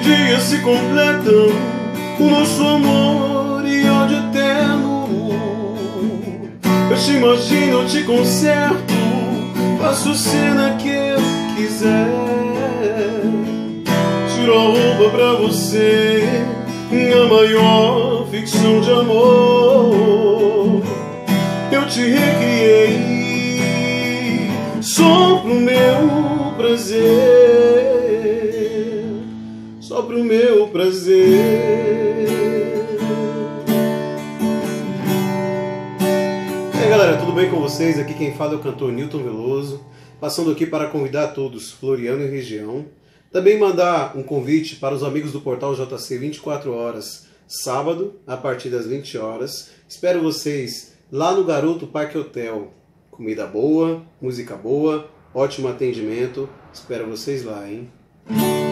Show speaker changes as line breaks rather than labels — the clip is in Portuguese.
dias se completam, o nosso amor e ódio eterno. Eu te imagino, eu te conserto, faço cena que eu quiser. Tiro a roupa pra você, a maior ficção de amor. Eu te recriei só pro meu prazer, só pro meu prazer. E aí, galera, tudo bem com vocês? Aqui quem fala é o cantor Nilton Veloso, passando aqui para convidar todos, Floriano e região. Também mandar um convite para os amigos do portal JC 24 horas, sábado, a partir das 20 horas. Espero vocês lá no Garoto Parque Hotel. Comida boa, música boa, ótimo atendimento. Espero vocês lá, hein?